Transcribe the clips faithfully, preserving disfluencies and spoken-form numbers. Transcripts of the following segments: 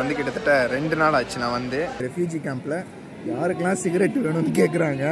வந்து கிட்டத்தட்ட ரெண்டு நாள் ஆச்சு நான் வந்து ரெஃப்யூஜி கேம்ப்ல யாருக்கெல்லாம் சிகரெட் வேணும்னு கேக்குறாங்க.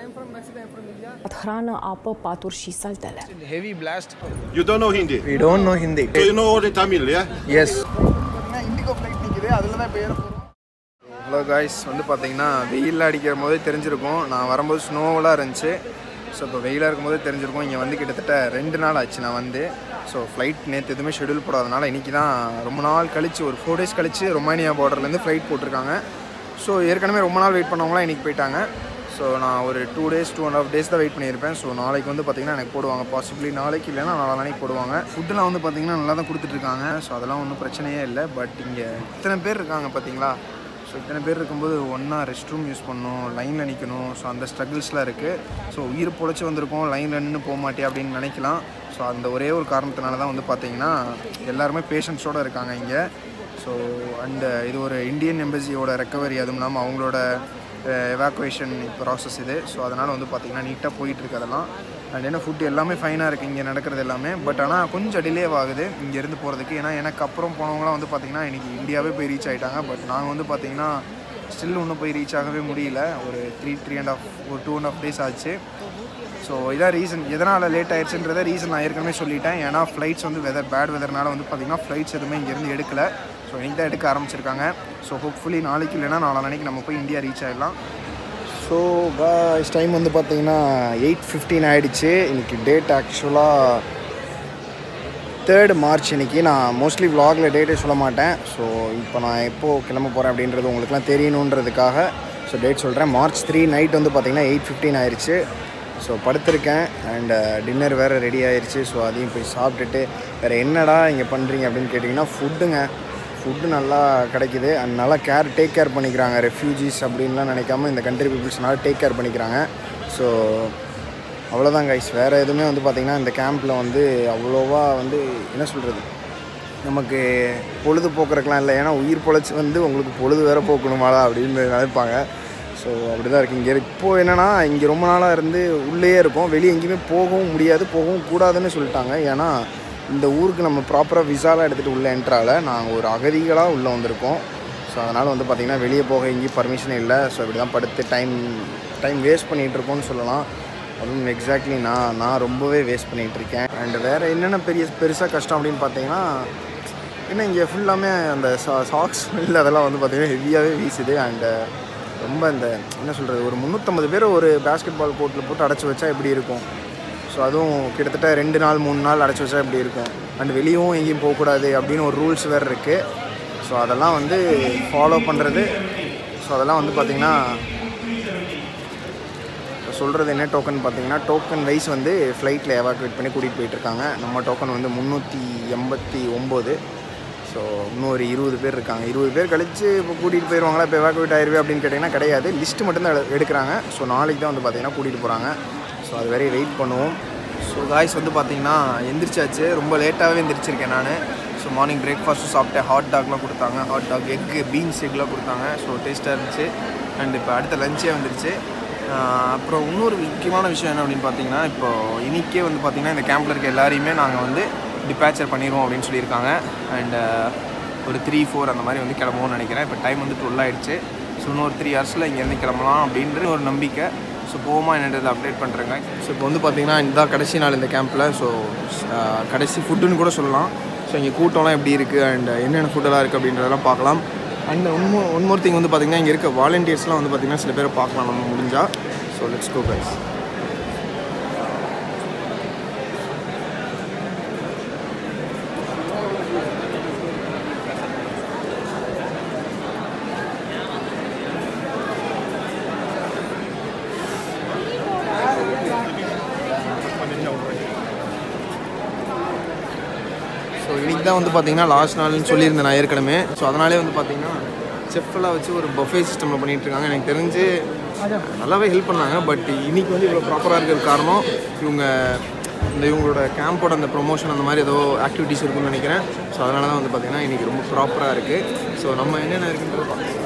Hrana, apă, paturi și saltele. Heavy blast. You don't know Hindi? We don't know Hindi. So you know only Tamil, yeah? Yes. IndiGo flight நிக்குது, அதுல தான் பேர் போறோம். ஹலோ गाइस, வந்து பாத்தீங்கன்னா வெயில் அடிக்கிற போதே தெரிஞ்சிருக்கும். நான் வரும்போது ஸ்னோவெல்லாம் இருந்துச்சு. ஸோ இப்போ வெயிலாக இருக்கும்போது தெரிஞ்சிருக்கும். இங்கே வந்து கிட்டத்தட்ட ரெண்டு நாள் ஆச்சு நான் வந்து. ஸோ ஃப்ளைட் நேற்று எதுவுமே ஷெடியூல் போடாதனால இன்றைக்கி தான் ரொம்ப நாள் கழிச்சு ஒரு ஃபோர் டேஸ் கழிச்சு ரொமானியா பார்டர்லேருந்து ஃப்ளைட் போட்டிருக்காங்க. ஸோ ஏற்கனவே ரொம்ப நாள் வெயிட் பண்ணவங்களாம் இன்றைக்கி போயிட்டாங்க. ஸோ நான் ஒரு two days two and half days தான் வெயிட் பண்ணியிருப்பேன். ஸோ நாளைக்கு வந்து பார்த்திங்கன்னா எனக்கு போடுவாங்க, பாசிபிளி நாளைக்கு இல்லைன்னா நாளைக்கு போடுவாங்க. ஃபுட்டெலாம் வந்து பார்த்திங்கன்னா நல்லா தான் கொடுத்துட்ருக்காங்க. ஸோ அதெல்லாம் ஒன்றும் பிரச்சனையே இல்லை. பட் இங்கே இத்தனை பேர் இருக்காங்க பார்த்தீங்களா. ஸோ இத்தனை பேர் இருக்கும்போது ஒன்றா ரெஸ்ட் ரூம் யூஸ் பண்ணணும், லைனில் நிற்கணும். ஸோ அந்த ஸ்ட்ரகிள்ஸ்லாம் இருக்குது. ஸோ உயிர் பொழைச்சி வந்திருக்கோம், லைனில் நின்று போக மாட்டே அப்படின்னு நினைக்கலாம். ஸோ அந்த ஒரே ஒரு காரணத்தினால தான் வந்து பார்த்திங்கன்னா எல்லாருமே பேஷண்ட்ஸோடு இருக்காங்க இங்கே. ஸோ அண்டு இது ஒரு இந்தியன் எம்பசியோட ரெக்கவரி, அதுவும் இல்லாமல் அவங்களோட எவாக்குவேஷன் ப்ராசஸ் இது. ஸோ அதனால் வந்து பார்த்திங்கன்னா நீட்டாக போயிட்டுருக்கு அதெல்லாம். அண்ட் என்ன ஃபுட் எல்லாமே ஃபைனாக இருக்குது இங்கே நடக்கிறது எல்லாமே. பட் ஆனால் கொஞ்சம் டிலே ஆகுது இங்கேருந்து போகிறதுக்கு. ஏன்னா எனக்கு அப்புறம் போனவங்களாம் வந்து பார்த்திங்கன்னா இன்றைக்கி இந்தியாவே போய் ரீச் ஆகிட்டாங்க. பட் நாங்கள் வந்து பார்த்திங்கன்னா ஸ்டில் ஒன்றும் போய் ரீச் ஆகவே முடியல. ஒரு த்ரீ த்ரீ அண்ட் ஆஃப் ஒரு டூ அண்ட் ஆஃப் டேஸ் ஆச்சு. ஸோ இதான் ரீசன், எதனால் லேட் ஆகிடுச்சுன்றத ரீசன் நான் ஏற்கனவே சொல்லிட்டேன். ஏன்னா ஃப்ளைட்ஸ் வந்து வெதர் பேட் வெதர்னால வந்து பார்த்திங்கன்னா ஃப்ளைட்ஸ் எதுவுமே இங்கேருந்து எடுக்கலை. ஸோ இன்றைக்கி தான் எடுக்க ஆரம்பிச்சிருக்காங்க. ஸோ ஹோப்ஃபுல்லி நாளைக்கு இல்லைன்னா நாளைக்கு நம்ம போய் இந்தியா ரீச் ஆகிடலாம். ஸோ காய்ஸ் டைம் வந்து பார்த்திங்கன்னா எயிட் ஃபிஃப்டீன் ஆகிடுச்சு. இன்றைக்கி டேட் ஆக்சுவலாக தேர்டு மார்ச். இன்றைக்கி நான் மோஸ்ட்லி விலாகில் டேட்டே சொல்ல மாட்டேன். ஸோ இப்போ நான் எப்போது கிளம்ப போகிறேன் அப்படின்றது உங்களுக்குலாம் தெரியணுன்றதுக்காக ஸோ டேட் சொல்கிறேன். மார்ச் த்ரீ நைட் வந்து பார்த்திங்கன்னா எயிட் ஃபிஃப்டீன் ஆயிடுச்சு. ஸோ படுத்திருக்கேன். அண்டு டின்னர் வேறு ரெடி ஆயிடுச்சு. ஸோ அதையும் போய் சாப்பிட்டுட்டு வேறு என்னடா இங்கே பண்ணுறீங்க அப்படின்னு கேட்டிங்கன்னா ஃபுட்டுங்க. ஃபுட்டு நல்லா கிடைக்கிது. அண்ட் நல்லா கேர் டேக் கேர் பண்ணிக்கிறாங்க. ரெஃப்யூஜிஸ் அப்படின்லாம் நினைக்காம இந்த கண்ட்ரி பீப்புள்ஸ்னால டேக் கேர் பண்ணிக்கிறாங்க. ஸோ அவ்வளோதான் கைஸ். வேறு எதுவுமே வந்து பார்த்திங்கன்னா இந்த கேம்பில் வந்து அவ்வளோவா வந்து என்ன சொல்கிறது, நமக்கு பொழுது போக்குறதுக்கெலாம் இல்லை. ஏன்னா உயிர் பொழைச்சி வந்து உங்களுக்கு பொழுது வேறு போக்கணுமாடா அப்படின்னு நினைப்பாங்க. ஸோ அப்படி தான் இருக்குது இங்கே. இப்போது என்னென்னா இங்கே ரொம்ப நாளாக இருந்து உள்ளே இருக்கோம், வெளியே எங்கேயுமே போகவும் முடியாது, போகவும் கூடாதுன்னு சொல்லிட்டாங்க. ஏன்னா இந்த ஊருக்கு நம்ம ப்ராப்பராக விசாலாம் எடுத்துகிட்டு உள்ளே என்ட்ரால நாங்கள் ஒரு அகதிகளாக உள்ளே வந்திருக்கோம். ஸோ அதனால் வந்து பார்த்திங்கன்னா வெளியே போக எங்கேயும் பர்மிஷன் இல்லை. ஸோ இப்படி தான் படுத்து டைம் டைம் வேஸ்ட் பண்ணிகிட்ருக்கோன்னு சொல்லலாம். அதுவும் எக்ஸாக்ட்லி நான் நான் ரொம்பவே வேஸ்ட் பண்ணிகிட்ருக்கேன். அண்ட் வேறு என்னென்ன பெரிய பெருசாக கஷ்டம் அப்படின்னு பார்த்தீங்கன்னா இன்னும் இங்கே ஃபுல்லாமே அந்த சா சாக்ஸ் ஸ்மெல் அதெல்லாம் வந்து பார்த்திங்கன்னா ஹெவியாகவே வீசுது. அண்டு ரொம்ப இந்த என்ன சொல்கிறது, ஒரு முந்நூற்றம்பது பேர் ஒரு பேஸ்கெட் பால் கோர்ட்டில் போட்டு அடைச்சி வச்சா எப்படி இருக்கும். ஸோ அதுவும் கிட்டத்தட்ட ரெண்டு நாள் மூணு நாள் அடைச்சி வச்சா எப்படி இருக்கும். அண்ட் வெளியும் எங்கேயும் போகக்கூடாது அப்படின்னு ஒரு ரூல்ஸ் வேறு இருக்குது. ஸோ அதெல்லாம் வந்து ஃபாலோ பண்ணுறது. ஸோ அதெல்லாம் வந்து பார்த்திங்கன்னா சொல்கிறது என்ன டோக்கன் பார்த்திங்கன்னா டோக்கன் வைஸ் வந்து ஃப்ளைட்டில் எவாக்குவேட் பண்ணி கூட்டிகிட்டு போயிட்டுருக்காங்க. நம்ம டோக்கன் வந்து முந்நூற்றி எண்பத்தி ஒம்பது. ஸோ இன்னும் ஒரு இருபது பேர் இருக்காங்க. இருபது பேர் கழித்து இப்போ கூட்டிகிட்டு போயிடுவாங்களா, இப்போ எவாக்குவேட் ஆயிடுவே அப்படின்னு கேட்டிங்கன்னா கிடையாது. லிஸ்ட்டு மட்டும்தான் எடுக்கிறாங்க. ஸோ நாளைக்கு தான் வந்து பார்த்திங்கன்னா கூட்டிகிட்டு போகிறாங்க. ஸோ அது வரையும் வெயிட் பண்ணுவோம். ஸோ காய்ஸ் வந்து பார்த்திங்கன்னா எந்திரிச்சாச்சு. ரொம்ப லேட்டாகவே எந்திரிச்சிருக்கேன் நான். ஸோ மார்னிங் பிரேக்ஃபாஸ்ட்டும் சாப்பிட்டேன். ஹாட் டாக்லாம் கொடுத்தாங்க. ஹாட் டாக், எக்கு, பீன்ஸ் எக்லாம் கொடுத்தாங்க. ஸோ டேஸ்ட்டாக இருந்துச்சு. அண்ட் இப்போ அடுத்த லஞ்சே வந்துருச்சு. அப்புறம் இன்னொரு முக்கியமான விஷயம் என்ன அப்படின்னு பார்த்தீங்கன்னா, இப்போது இன்றைக்கே வந்து பார்த்திங்கன்னா இந்த கேம்பில் இருக்க எல்லாரையுமே நாங்கள் வந்து டிபேச்சர் பண்ணிடுவோம் அப்படின்னு சொல்லியிருக்காங்க. அண்டு ஒரு த்ரீ ஃபோர் அந்த மாதிரி வந்து கிளம்புவோம்னு நினைக்கிறேன். இப்போ டைம் வந்து டுவெல் ஆகிடுச்சு. ஸோ இன்னொரு த்ரீ ஹவர்ஸில் இங்கேருந்து கிளம்பலாம் அப்படின்ற ஒரு நம்பிக்கை. ஸோ போமா என்னன்றதை அப்டேட் பண்ணுறேங்க. ஸோ இப்போ வந்து பார்த்திங்கன்னா இதுதான் கடைசி நாள் இந்த கேம்பில். ஸோ கடைசி ஃபுட்டுன்னு கூட சொல்லலாம். ஸோ இங்கே கூட்டம்லாம் எப்படி இருக்குது அண்ட் என்னென்ன ஃபுட்டெல்லாம் இருக்குது அப்படின்றதெல்லாம் பார்க்கலாம். அண்ட் ஒன்மோ ஒன் மோர் திங் வந்து பார்த்திங்கன்னா இங்கே இருக்க வாலண்டியர்ஸ்லாம் வந்து பார்த்திங்கன்னா சில பேரை பார்க்கலாம் நம்ம முடிஞ்சால். So let's go guys. So இன்றைக்கி தான் வந்து பார்த்திங்கன்னா லாஸ்ட் நாள்னு சொல்லியிருந்தேன் நான் ஏற்கனவே. ஸோ அதனாலே வந்து பார்த்திங்கன்னா செஃப்லாம் வச்சு ஒரு பஃபே சிஸ்டமில் பண்ணிகிட்ருக்காங்க. எனக்கு தெரிஞ்சு நல்லாவே ஹெல்ப் பண்ணாங்க. பட் இன்றைக்கி வந்து இவ்வளோ ப்ராப்பராக இருக்கிறது காரணம் இவங்க இந்த இவங்களோட கேம்போட அந்த ப்ரொமோஷன் அந்த மாதிரி ஏதோ ஆக்டிவிட்டீஸ் இருக்குன்னு நினைக்கிறேன். ஸோ அதனால தான் வந்து பார்த்திங்கன்னா இன்றைக்கி ரொம்ப ப்ராப்பராக இருக்குது. ஸோ நம்ம என்னென்ன இருக்குன்றது பார்க்கலாம்.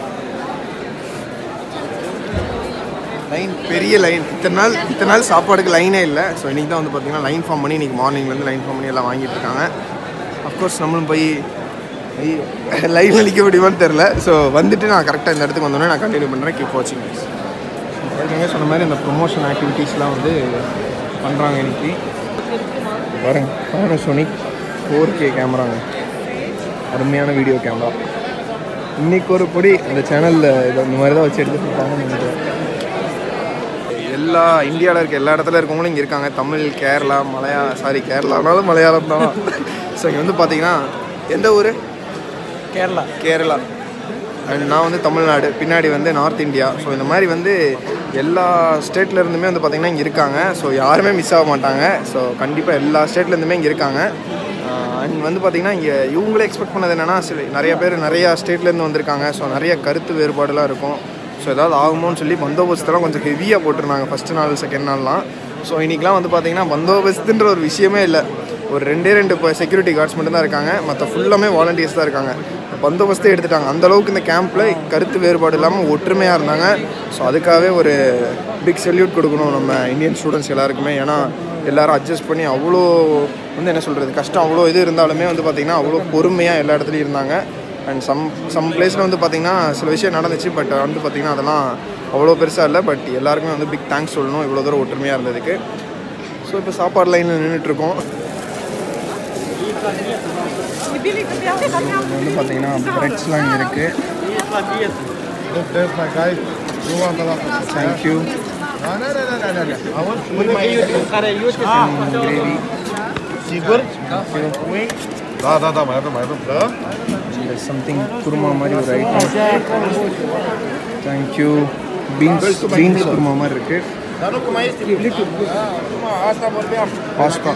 லைன், பெரிய லைன். இத்தனை நாள் இத்தனை நாள் சாப்பாடுக்கு லைனே இல்லை. ஸோ இன்றைக்கி தான் வந்து பார்த்திங்கன்னா லைன் ஃபார்ம் பண்ணி இன்றைக்கி மார்னிங்லேருந்து லைன் ஃபார்ம் பண்ணி எல்லாம் வாங்கிட்டு இருக்காங்க. அஃப்கோர்ஸ் நம்மளும் போய் லைவில் நிற்க முடியுமான்னு தெரில. ஸோ வந்துட்டு நான் கரெக்டாக இந்த இடத்துக்கு வந்தோடனே நான் கண்டினியூ பண்ணுறேன். கீப் வாட்சிங் கைஸ். ஏற்கனவே சொன்ன மாதிரி இந்த ப்ரொமோஷன் ஆக்டிவிட்டீஸ்லாம் வந்து பண்ணுறாங்க இன்னைக்கு. பாருங்க பேனாசோனிக் ஃபோர் கே கேமராங்க, அருமையான வீடியோ கேமரா. இன்றைக்கி ஒரு பொடி அந்த சேனலில் இதை இந்த மாதிரி தான் வச்சு எடுத்துகிட்டு இருப்பாங்கன்னு நினைக்கிறேன். எல்லா இந்தியாவில் இருக்க எல்லா இடத்துல இருக்கவங்களும் இங்கே இருக்காங்க. தமிழ், கேரளா, மலையா சாரி கேரளானாலும் மலையாளம் தான். ஸோ இங்கே வந்து பார்த்தீங்கன்னா எந்த ஊர்? கேரளா. கேரளா அண்ட் நான் வந்து தமிழ்நாடு, பின்னாடி வந்து நார்த் இந்தியா. ஸோ இந்த மாதிரி வந்து எல்லா ஸ்டேட்லேருந்துமே வந்து பார்த்திங்கன்னா இங்கே இருக்காங்க. ஸோ யாருமே மிஸ் ஆக மாட்டாங்க. ஸோ கண்டிப்பாக எல்லா ஸ்டேட்லேருந்துமே இங்கே இருக்காங்க. அண்ட் வந்து பார்த்திங்கன்னா இங்கே இவங்களே எக்ஸ்பெக்ட் பண்ணது என்னென்னா, சில நிறைய பேர் நிறையா ஸ்டேட்லேருந்து வந்திருக்காங்க. ஸோ நிறைய கருத்து வேறுபாடுலாம் இருக்கும். ஸோ ஏதாவது ஆகுமோன்னு சொல்லி பந்தோபஸ்தெல்லாம் கொஞ்சம் ஹெவியாக போட்டிருந்தாங்க ஃபஸ்ட்டு நாள் செகண்ட் நாள்லாம். ஸோ இன்றைக்கெலாம் வந்து பார்த்திங்கன்னா பந்தோபஸ்துன்ற ஒரு விஷயமே இல்லை. ஒரு ரெண்டே ரெண்டு இப்போ செக்யூரிட்டி கார்ட்ஸ் மட்டும்தான் இருக்காங்க. மற்ற ஃபுல்லாமே வாலண்டியர்ஸ் தான் இருக்காங்க. பந்தோபஸ்தே எடுத்துட்டாங்க. அந்தளவுக்கு இந்த கேம்பில் கருத்து வேறுபாடு இல்லாமல் ஒற்றுமையாக இருந்தாங்க. ஸோ அதுக்காகவே ஒரு பிக் சல்யூட் கொடுக்கணும் நம்ம இந்தியன் ஸ்டூடெண்ட்ஸ் எல்லாருக்குமே. ஏன்னா எல்லோரும் அட்ஜஸ்ட் பண்ணி அவ்வளோ வந்து என்ன சொல்கிறது, கஷ்டம் அவ்வளோ இது இருந்தாலுமே வந்து பார்த்திங்கன்னா அவ்வளோ பொறுமையாக எல்லா இடத்துலையும் இருந்தாங்க. அண்ட் சம் சம் பிளேஸில் வந்து பார்த்திங்கன்னா சில விஷயம் நடந்துச்சு. பட் வந்து பார்த்திங்கன்னா அதெல்லாம் அவ்வளோ பெருசாக இல்லை. பட் எல்லாருக்குமே வந்து பிக் தேங்க்ஸ் சொல்லணும் இவ்வளோ தூரம் ஒற்றுமையாக இருந்ததுக்கு. ஸோ இப்போ சாப்பாடு லைனில் நின்றுட்டுருக்கோம். வந்து பார்த்தீங்கன்னா பிரெட்ஸ்லாம் இங்கே இருக்குது. தேங்க்யூ. சம்திங் குருமா மாதிரி ஒரு item. Thank you. Beans beans korma மாதிரி இருக்குது. பாஸ்தா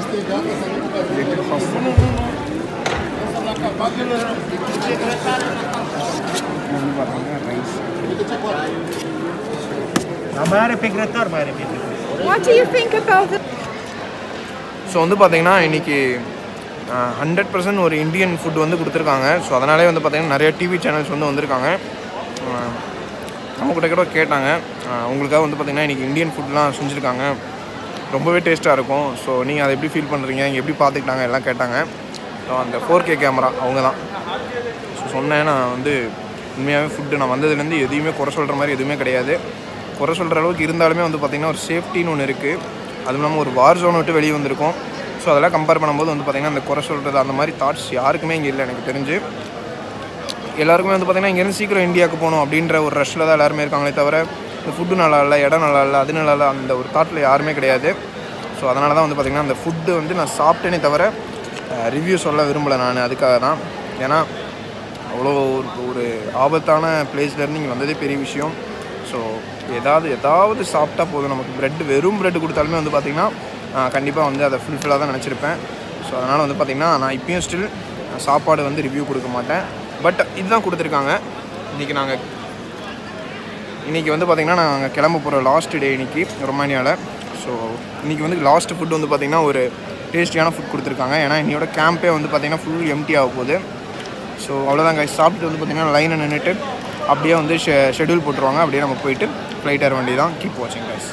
ஸோ வந்து பார்த்தீங்கன்னா இன்றைக்கி ஹண்ட்ரட் பர்சன்ட் ஒரு இந்தியன் ஃபுட் வந்து கொடுத்துருக்காங்க. ஸோ அதனாலே வந்து பார்த்திங்கன்னா நிறைய டிவி சேனல்ஸ் வந்து வந்திருக்காங்க. நம்மக்கிட்ட கூட கேட்டாங்க, உங்களுக்காக வந்து பார்த்திங்கன்னா இன்றைக்கி இந்தியன் ஃபுட்லாம் செஞ்சுருக்காங்க, ரொம்பவே டேஸ்ட்டாக இருக்கும். ஸோ நீங்கள் அதை எப்படி ஃபீல் பண்ணுறீங்க, இங்கே எப்படி பார்த்துக்கிட்டாங்க எல்லாம் கேட்டாங்க. ஸோ அந்த ஃபோர் கே கேமரா அவங்க தான். ஸோ சொன்னேன் நான் வந்து உண்மையாகவே ஃபுட்டு நான் வந்ததுலேருந்து எதையுமே குறை சொல்கிற மாதிரி எதுவுமே கிடையாது. குறை சொல்கிற அளவுக்கு இருந்தாலுமே வந்து பார்த்திங்கன்னா ஒரு சேஃப்டின்னு ஒன்று இருக்குது. அதுவும் இல்லாமல் ஒரு வார் ஜோனை விட்டு வெளியே வந்திருக்கோம். ஸோ அதெல்லாம் கம்பேர் பண்ணும்போது வந்து பார்த்திங்கன்னா அந்த குறை சொல்கிறது அந்த மாதிரி தாட்ஸ் யாருக்குமே இங்கே இல்லை எனக்கு தெரிஞ்சு. எல்லாருக்குமே வந்து பார்த்திங்கன்னா இங்கேருந்து சீக்கிரம் இந்தியாவுக்கு போகணும் அப்படின்ற ஒரு ரஷ்ஷில் தான் எல்லாருமே இருக்காங்களே தவிர இந்த ஃபுட்டு நல்லா இல்லை, இடம் நல்லா இல்லை, அது நல்லா இல்லை, அந்த ஒரு தாட்டில் யாருமே கிடையாது. ஸோ அதனால தான் வந்து பார்த்திங்கன்னா அந்த ஃபுட்டு வந்து நான் சாப்பிட்டேனே தவிர ரிவ்யூ சொல்ல விரும்பலை நான். அதுக்காக தான். ஏன்னா அவ்வளோ ஒரு ஆபத்தான பிளேஸ்லேருந்து இங்கே வந்ததே பெரிய விஷயம். ஸோ ஏதாவது ஏதாவது சாப்பிட்டா போதும். நமக்கு ப்ரெட்டு வெறும் ப்ரெட்டு கொடுத்தாலுமே வந்து பார்த்திங்கன்னா கண்டிப்பாக வந்து அதை ஃபுல்ஃபில்லாக தான் நினச்சிருப்பேன். ஸோ அதனால் வந்து பார்த்திங்கன்னா நான் இப்பயும் ஸ்டில் சாப்பாடு வந்து ரிவ்யூ கொடுக்க மாட்டேன். பட் இதுதான் கொடுத்துருக்காங்க. இன்றைக்கி நாங்கள் இன்றைக்கி வந்து பார்த்திங்கன்னா நாங்கள் கிளம்ப போகிற லாஸ்ட் டே இன்றைக்கி ரொமானியாவில். ஸோ இன்றைக்கி வந்து லாஸ்ட் ஃபுட்டு வந்து பார்த்திங்கன்னா ஒரு டேஸ்டியான ஃபுட் கொடுத்துருக்காங்க. ஏன்னா இன்னையோட கேம்பே வந்து பார்த்திங்கன்னா ஃபுல் எம்டி ஆக போகுது. ஸோ அவ்வளோதான் கைஸ். சாப்பிட்டு வந்து பார்த்திங்கன்னா லைனை நின்றுட்டு அப்படியே வந்து ஷெ ஷெடியூல் போட்டுருவாங்க. அப்படியே நம்ம போயிட்டு ஃப்ளைட் ஏற வேண்டியது தான். கீப் வாட்சிங் கைஸ்.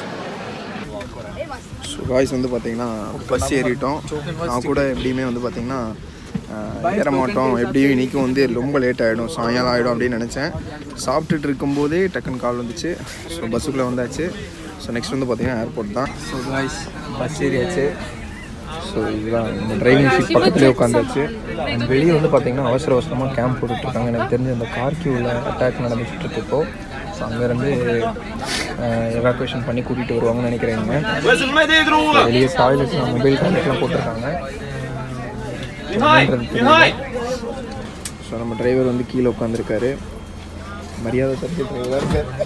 ஸோ காய்ஸ் வந்து பார்த்திங்கன்னா பஸ் ஏறிட்டோம். நான் கூட எப்படியுமே வந்து பார்த்திங்கன்னா ஏற மாட்டோம், எப்படியும் இன்றைக்கும் வந்து ரொம்ப லேட் ஆகிடும், சாயங்காலம் ஆகிடும் அப்படின்னு நினச்சேன். சாப்பிட்டுட்டு இருக்கும்போதே டக்குன்னு கால் வந்துச்சு. ஸோ பஸ்ஸுக்குள்ளே வந்தாச்சு. ஸோ நெக்ஸ்ட் வந்து பார்த்திங்கன்னா ஏர்போர்ட் தான். ஸோ காய்ஸ் பஸ் ஏறியாச்சு. ஸோ இதுதான் இந்த டிரைவிங் சீட் பக்கத்துலேயே உட்காந்துச்சு. அண்ட் வெளியே வந்து பார்த்திங்கன்னா அவசர அவசரமாக கேம்ப் போட்டுட்ருக்காங்க. எனக்கு தெரிஞ்ச அந்த கார்கியூவில் அட்டாக் நடந்துகிட்ருக்கு இப்போது. ஸோ அங்கேருந்து எவாக்குவேஷன் பண்ணி கூட்டிகிட்டு வருவாங்கன்னு நினைக்கிறேங்க. வெளியே டாய்லெட்லாம் மொபைல் டாய்லெட்லாம் போட்டிருக்காங்க. ஸோ நம்ம டிரைவர் வந்து கீழே உட்காந்துருக்காரு. மரியாதை தருது டிரைவர்.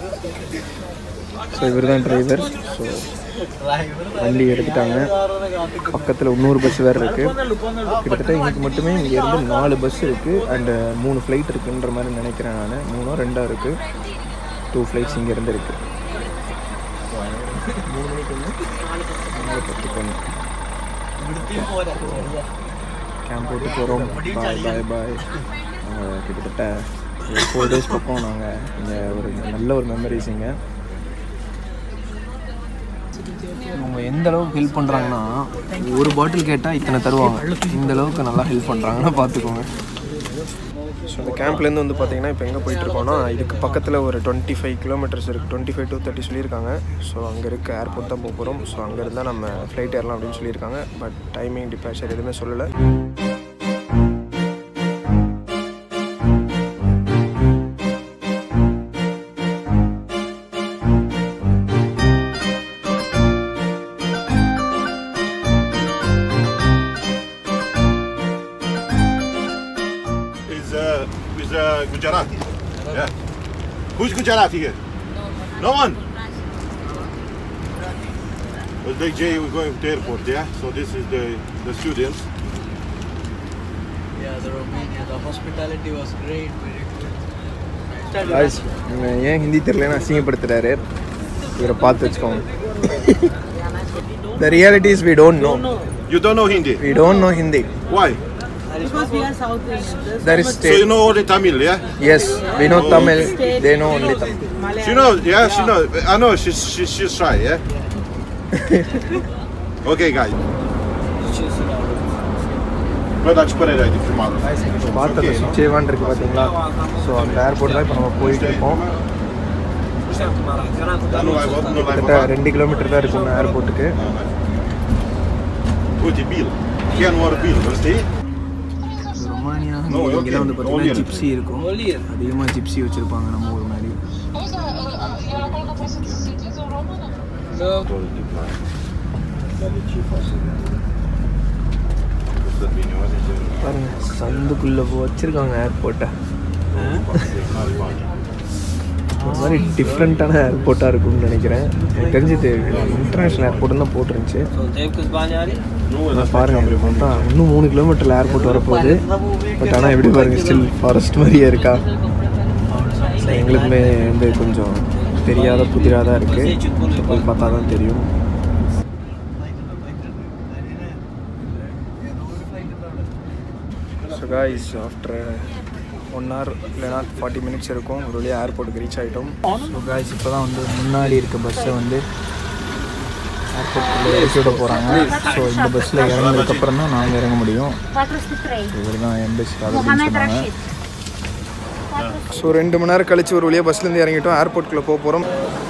ஸோ இவர் தான் டிரைவர். ஸோ வண்டி எடுத்துட்டாங்க. பக்கத்தில் இன்னொரு பஸ் வேறு இருக்குது. கிட்டத்தட்ட இன்றைக்கி மட்டுமே இங்கேருந்து நாலு பஸ் இருக்குது அண்டு மூணு ஃப்ளைட் இருக்குன்ற மாதிரி நினைக்கிறேன் நான். மூணோ ரெண்டாக இருக்குது. டூ ஃப்ளைட்ஸ் இங்கேருந்து இருக்குது. மூணு மணிக்கு ஒன்று, நாலு பத்துக்கு ஒன்று. கேம்ப் போட்டு போகிறோம். பாய் பாய் பாய். கிட்டத்தட்ட ஒரு ஃபோர் டேஸ் பக்கம் நாங்கள் இங்கே ஒரு நல்ல ஒரு மெமரிஸ். இங்கே அவங்க எந்த அளவுக்கு ஹெல்ப் பண்ணுறாங்கன்னா, ஒரு பாட்டில் கேட்டால் இத்தனை தருவாங்க. இந்த அளவுக்கு நல்லா ஹெல்ப் பண்ணுறாங்கன்னா பார்த்துக்கோங்க. ஸோ இந்த கேம்ப்லேருந்து வந்து பார்த்தீங்கன்னா இப்போ எங்கே போயிட்டுருக்கோன்னா இதுக்கு பக்கத்தில் ஒரு டுவெண்ட்டி ஃபைவ் கிலோமீட்டர்ஸ் இருக்குது, டுவெண்ட்டி ஃபைவ் டூ தேர்ட்டி சொல்லியிருக்காங்க. ஸோ அங்கே இருக்க ஏர்போர்ட் தான் போக போகிறோம். ஸோ அங்கே இருந்தால் நம்ம ஃப்ளைட் ஏறலாம் அப்படின்னு சொல்லியிருக்காங்க. பட் டைமிங் டிபார்ச்சர் எதுவுமே சொல்லலை. Gujarati. Yeah. Who's Gujarati here? No one. Well, they Jay, we're going to the airport, yeah. So this is the the students. Yeah, the Romania, the hospitality was great, very good. Guys, ஏன் ஹிந்தி தெரியலன்னு அசிங்கப்படுத்துறாரு. இவரை பார்த்து வச்சுக்கோங்க. The reality is we don't know. You don't know Hindi? We don't know Hindi. Why? Because we are South Asian. There is So you know only Tamil, yeah? Yes, we know Tamil. They know only Tamil. She knows, yeah, she knows. I know she's she's she's shy, yeah. Okay, guys. Vou dar-te para aí de filmado. பார்த்தது சுச்சேவான் இருக்குது பார்த்தீங்களா? So அந்த airport தான் இப்போ நம்ம போயிட்டு இருக்கோம். கிட்டத்தட்ட ரெண்டு கிலோமீட்டர் தான் இருக்கும் ஏர்போர்ட்டுக்கு. Uite, bil. Chiar nu are bil, știi? Romania இங்கே தான் வந்து பார்த்தீங்கன்னா ஜிப்ஸி இருக்கும். அதிகமாக ஜிப்ஸி வச்சுருப்பாங்க நம்ம ஊர் மாதிரி. பாருங்க சந்துக்குள்ளே வச்சுருக்காங்க ஏர்போர்ட்டை. ஒரு மாதிரி டிஃப்ரெண்ட்டான ஏர்போர்ட்டாக இருக்கும்னு நினைக்கிறேன். எனக்கு தெரிஞ்சது இன்டர்நேஷ்னல் ஏர்போர்ட்டுன்னு தான் போட்டிருந்துச்சு. பாருங்கள் அப்படி பார்த்தா இன்னும் மூணு கிலோமீட்டரில் ஏர்போர்ட் வரப்போகுது. பட் ஆனால் எப்படி பாருங்கள் ஸ்டில் ஃபாரஸ்ட் மாதிரியே இருக்கா. ஸோ எங்களுக்குமே வந்து கொஞ்சம் தெரியாத புதிராக தான் இருக்குது. போய் பார்த்தா தான் தெரியும். So guys after one hour இல்லைனா ஃபார்ட்டி மினிட்ஸ் இருக்கும் ஒரு வழியாக ஏர்போர்ட்டுக்கு ரீச் ஆகிட்டோம். ஸோ காய்ஸ் இப்போ தான் வந்து முன்னாடி இருக்க பஸ்ஸை வந்து ஏர்போர்ட்டுக்குள்ளே இறக்கி விட போகிறாங்க. ஸோ இந்த பஸ்ஸில் இறங்கினதுக்கப்புறம் தான் நாங்கள் இறங்க முடியும். இவர் தான் எம்பசிக்காக அப்படின்னு சொன்னாங்க. ஸோ ரெண்டு மணி நேரம் கழிச்சு ஒரு வழியாக பஸ்லேருந்து இறங்கிட்டோம். ஏர்போர்ட்டுக்குள்ளே போக போகிறோம்.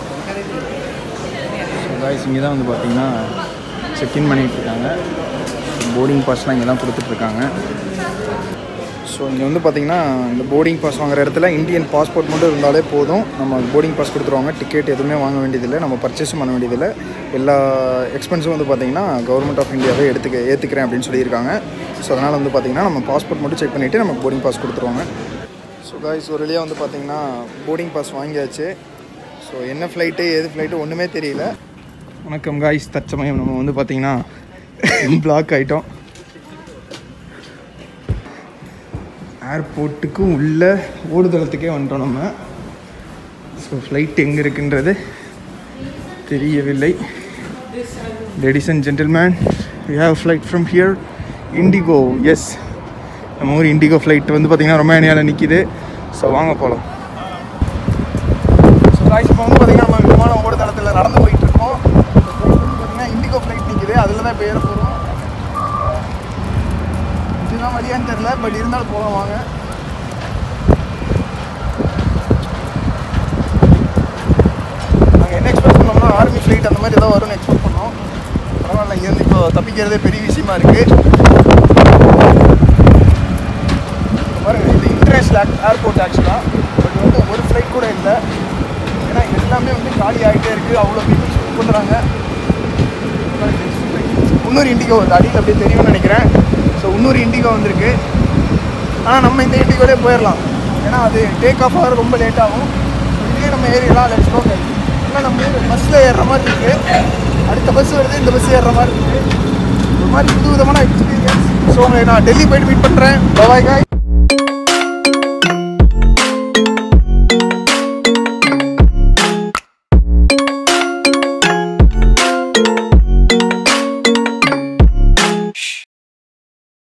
ஸோ காய்ஸ் இங்கே தான் வந்து பார்த்திங்கன்னா செக்இன் பண்ணிகிட்டு இருக்காங்க. போர்டிங் பாஸ்லாம் இங்கே தான் கொடுத்துட்ருக்காங்க. ஸோ இங்கே வந்து பார்த்திங்கன்னா இந்த போர்டிங் பாஸ் வாங்குற இடத்துல இந்தியன் பாஸ்போர்ட் மட்டும் இருந்தாலே போதும். நம்ம போர்டிங் பாஸ் கொடுத்துருவாங்க. டிக்கெட் எதுவுமே வாங்க வேண்டியதில்லை, நம்ம பர்ச்சேஸும் பண்ண வேண்டியதில்லை. எல்லா எக்ஸ்பென்ஸும் வந்து பார்த்திங்கன்னா கவர்மெண்ட் ஆஃப் இந்தியாவே எடுத்துக்க ஏற்றுக்கிறேன் அப்படின்னு சொல்லியிருக்காங்க. ஸோ அதனால் வந்து பார்த்திங்கன்னா நம்ம பாஸ்போர்ட் மட்டும் செக் பண்ணிவிட்டு நமக்கு போர்டிங் பாஸ் கொடுத்துருவாங்க. ஸோ காய்ஸ் ஒரு வழியாக வந்து பார்த்திங்கன்னா போர்டிங் பாஸ் வாங்கியாச்சு. ஸோ என்ன ஃப்ளைட்டு எது ஃப்ளைட்டு ஒன்றுமே தெரியல. வணக்கம் காய்ஸ், தற்சமயம் நம்ம வந்து பார்த்திங்கன்னா பிளாக் ஆகிட்டோம். ஏர்போர்ட்டுக்கும் உள்ள ஓடுதளத்துக்கே வந்துட்டோம் நம்ம. ஸோ ஃப்ளைட் எங்கே இருக்குன்றது தெரியவில்லை. Ladies and gentleman, we have flight from here IndiGo. Yes, நம்ம ஊர் இண்டிகோ ஃப்ளைட் வந்து பார்த்திங்கன்னா ரொமானியாவில் நிற்கிது. ஸோ வாங்க போகலாம். ஸோ காய்ஸ் இப்போ வந்து பார்த்திங்கன்னா நம்ம விமான ஓடுதளத்தில் நடந்து போயிட்டுருக்கோம். பார்த்திங்கன்னா இண்டிகோ ஃப்ளைட் நிற்கிது, அதில் தான் இப்போ ஏற போகிறோம். இதுதான் வழியான்னு தெரில, பட் இருந்தாலும் போகலாம் வாங்க. நாங்கள் என்ன எக்ஸ்பெக்ட் பண்ணோம்னா ஆர்மி ஃப்ளைட் அந்த மாதிரி ஏதாவது வரும்னு எக்ஸ்பெக்ட் பண்ணோம். பரவாயில்ல, இங்கேருந்து இப்போ தப்பிக்கிறதே பெரிய விஷயமா இருக்குது. பாருங்கள், இது இன்டர்நேஷ்னல் ஏர்போர்ட் ஆக்சுவலாக. பட் வந்து ஒரு ஃப்ளைட் கூட இல்லை. ஏன்னா எல்லாமே வந்து காலி ஆகிட்டே இருக்குது. அவ்வளோ பீப்புள்ஸ் புக் பண்ணுறாங்க. இன்னொரு இண்டிகோ வந்து அடியில் அப்படியே தெரியும்னு நினைக்கிறேன். ஸோ இன்னொரு இண்டிகோ வந்திருக்கு. ஆனால் நம்ம இந்த இண்டிகோலே போயிடலாம், ஏன்னா அது டேக் ஆஃப் ஆக ரொம்ப லேட் ஆகும். இதே நம்ம ஏறிடலாம். Let's go. ஏன்னா நம்ம பஸ்ஸில் ஏறுற மாதிரி இருக்குது. அடுத்த பஸ் வருது, இந்த பஸ் ஏறுற மாதிரி இருக்குது. ஒரு மாதிரி புது விதமான எக்ஸ்பீரியன்ஸ். ஸோ நான் டெல்லி போய்ட்டு மீட் பண்ணுறேன். பாய் காய்.